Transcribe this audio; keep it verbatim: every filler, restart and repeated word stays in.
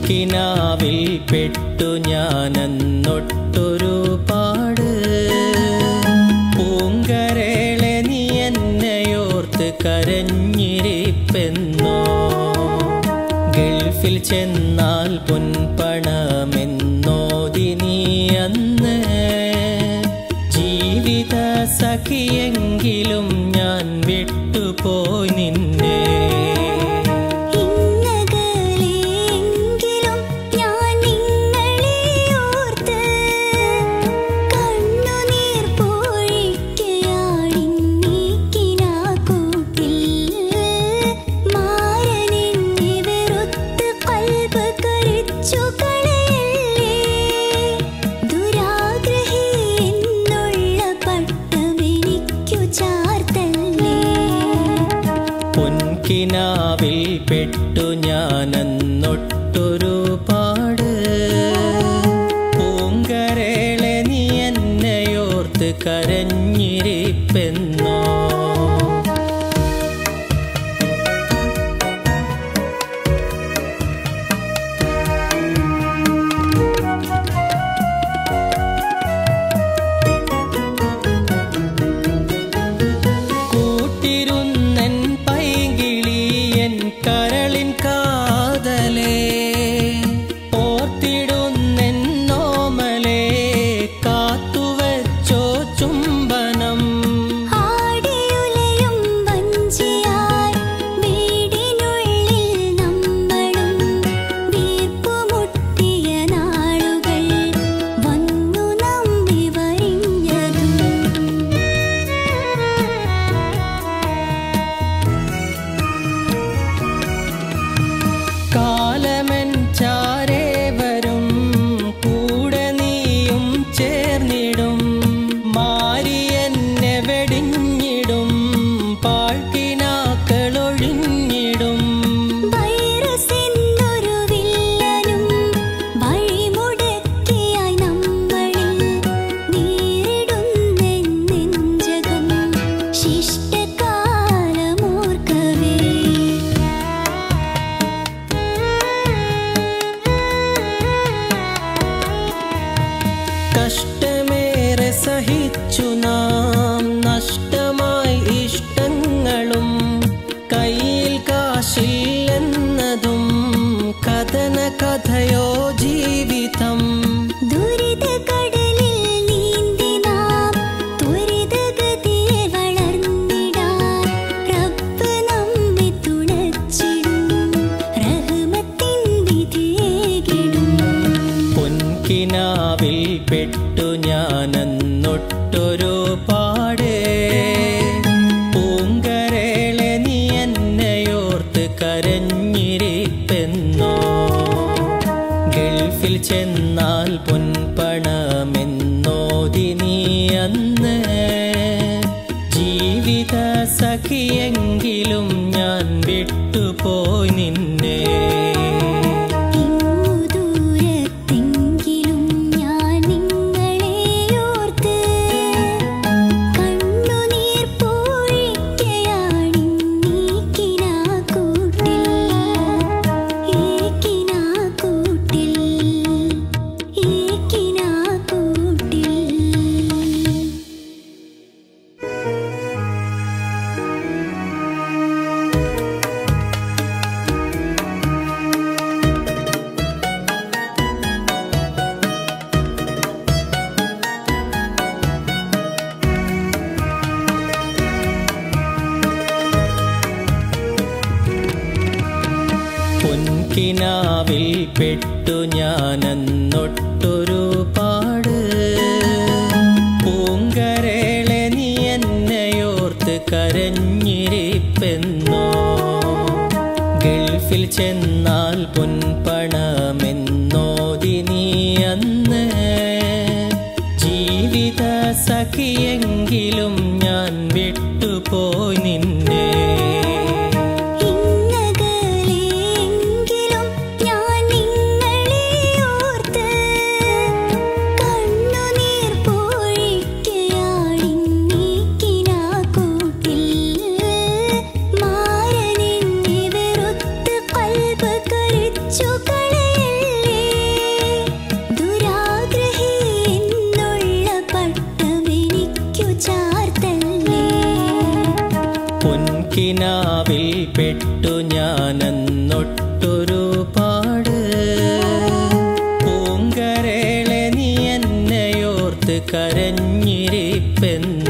പൊൻകിനാവിൽ പെട്ടു ഞാനെന്നൊട്ടൊരു പാട് പൂങ്കരളെ നീ എന്നെയോർത്ത് കരഞ്ഞിരിപ്പെന്നോ ഗൾഫിൽ ചെന്നാൽ പൊൻപണമെന്നോതി നീ അന്ന് ജീവിത സഖിയെങ്കിലും ഞാൻ വിട്ടുപോയി നിന്നെ പൊൻകിനാവിൽ പെട്ടു ഞാനെന്നൊട്ടൊരു പാട് പൂങ്കരളെ നീ എന്നെയോർത്ത് കരഞ്ഞിരിപ്പെന്നോ കാലമൻ ചാരേ വരും കൂടെ നീയും ചേർന്നിടും മാരിയെന്നെ വെടിഞ്ഞിടും പാഴ്ക്കിനാക്കളൊഴിഞ്ഞിടും കഷ്ടമേറെ സഹിച്ചു നാം നഷ്ടമായി ഇഷ്ടങ്ങളും കയ്യിൽ കാശില്ലെന്നതും കഥന കഥയോ ജീവിതം ദുരിതകടലിൽ നീന്തി നാം ത്വരിതഗതിയെ വളർന്നിടാൻ റബ്ബ് നമ്മെ തുണച്ചിടും റഹ്മത്തിൻ വിധിയേകിടും പൊൻകിനാവിൽ പെട്ടു ഞാനെന്നൊട്ടൊരു പാട് പൂങ്കരളെ നീ എന്നെയോർത്ത് കരഞ്ഞിരിപ്പെന്നോ ഗൾഫിൽ ചെന്നാൽ പൊൻപണമെന്നോതി നീ അന്ന് ജീവിത സഖിയെങ്കിലും ഞാൻ വിട്ടുപോയി നിന്നെ പൊൻകിനാവിൽ പെട്ടു ഞാനെന്നൊട്ടൊരു പാട് പൂങ്കരളെ നീ എന്നെയോർത്ത് കരഞ്ഞിരിപ്പെന്നോ ഗൾഫിൽ ചെന്നാൽ പൊൻപണമെന്നോതി നീ അന്ന് ജീവിത സഖിയെങ്കിലും ഞാൻ വിട്ടുപോയി നിന്നെ ചുകളെ വിട്ടു ഞാനെന്നൊട്ടൊരു പാട്. പൂങ്കരളെ നീ എന്നെയോർത്ത് കരഞ്ഞിരിപ്പെന്ന്